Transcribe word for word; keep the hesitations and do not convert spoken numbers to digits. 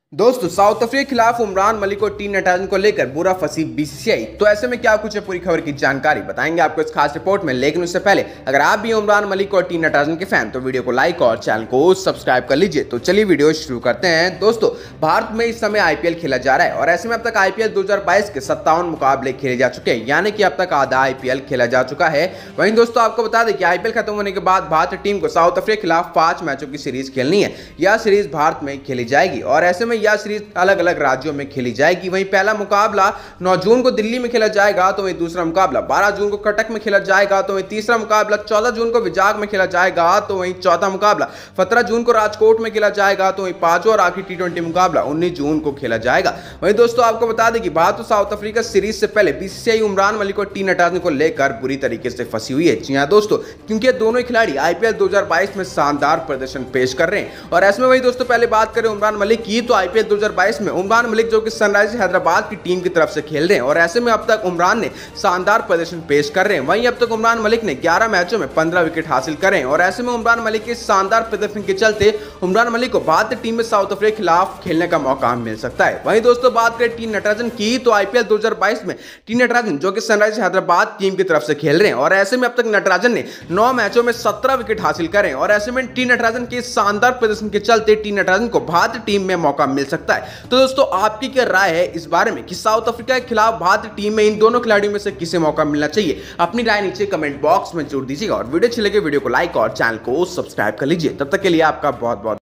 दोस्तों, south Africa के खिलाफ उमरान मलिक और टीम नटराजन को लेकर बुरा फंसी बीसीसीआई। तो ऐसे में क्या कुछ है, पूरी खबर की जानकारी बताएंगे आपको इस खास रिपोर्ट में। लेकिन उससे पहले अगर आप भी उमरान मलिक और टीम नटराजन के फैन तो वीडियो को लाइक और चैनल को सब्सक्राइब कर लीजिए। तो चलिए वीडियो शुरू करते हैं। दोस्तों, भारत में इस समय आईपीएल खेला जा रहा है और ऐसे में अब तक आईपीएल दो हजार बाईस के सत्तावन मुकाबले खेले जा चुके हैं, यानी कि अब तक आधा आईपीएल खेला जा चुका है। वहीं दोस्तों, आपको बता दें कि आईपीएल खत्म होने के बाद भारतीय टीम को साउथ अफ्रीका के खिलाफ पांच मैचों की सीरीज खेलनी है। यह सीरीज भारत में खेली जाएगी और ऐसे में यह सीरीज अलग अलग राज्यों में खेली जाएगी। वहीं पहला मुकाबला नौ जून को दिल्ली में खेला जाएगा, तो वहीं दूसरा मुकाबला बारह जून को कटक में खेला जाएगा, तो वहीं तीसरा मुकाबला चौदह जून को विजाग में खेला जाएगा, तो वहीं चौथा मुकाबला सत्रह जून को राजकोट में खेला जाएगा, तो वहीं पांचवा और आखिरी टी ट्वेंटी मुकाबला उन्नीस जून को खेला जाएगा। वहीं दोस्तों, आपको बता दें कि भारत और साउथ अफ्रीका सीरीज से पहले बीसीसीआई उमरान मलिक और टीम नटराजन को लेकर बुरी तरीके से फंसी हुई है। जी हां दोस्तों, क्योंकि दोनों ही खिलाड़ी आईपीएल दो हजार बाईस में शानदार प्रदर्शन पेश कर रहे हैं और ऐसे में वही दोस्तों पहले बात करें उमरान मलिक की, तो आईपीएल दो हजार बाईस में उमरान मलिक जो कि सनराइजर्स हैदराबाद की टीम की तरफ से खेल रहे हैं और ऐसे में अब तक उमरान ने शानदार प्रदर्शन पेश कर रहे हैं। वहीं अब तक उमरान मलिक ने ग्यारह मैचों में पंद्रह विकेट हासिल करे हैं और ऐसे में उमरान मलिक के शानदार प्रदर्शन के चलते उमरान मलिक को भारतीय टीम में साउथ अफ्रीका के खिलाफ खेलने का मौका मिल सकता है। वहीं दोस्तों, बात करें टीम नटराजन की, तो आईपीएल दो हजार बाईस में टीम नटराजन जो कि सनराइजर्स हैदराबाद टीम की तरफ से खेल रहे हैं और ऐसे में अब तक नटराजन ने नौ मैचों में सत्रह विकेट हासिल करे और ऐसे में टीम नटराजन के शानदार प्रदर्शन के चलते टीम नटराजन को भारतीय टीम में मौका मिल सकता है। तो दोस्तों, आपकी क्या राय है इस बारे में कि साउथ अफ्रीका के खिलाफ भारतीय टीम में इन दोनों खिलाड़ियों में से किसे मौका मिलना चाहिए? अपनी राय नीचे कमेंट बॉक्स में जरूर दीजिएगा और वीडियो अच्छी लगे वीडियो को लाइक और चैनल को सब्सक्राइब कर लीजिए। तब तक के लिए आपका बहुत बहुत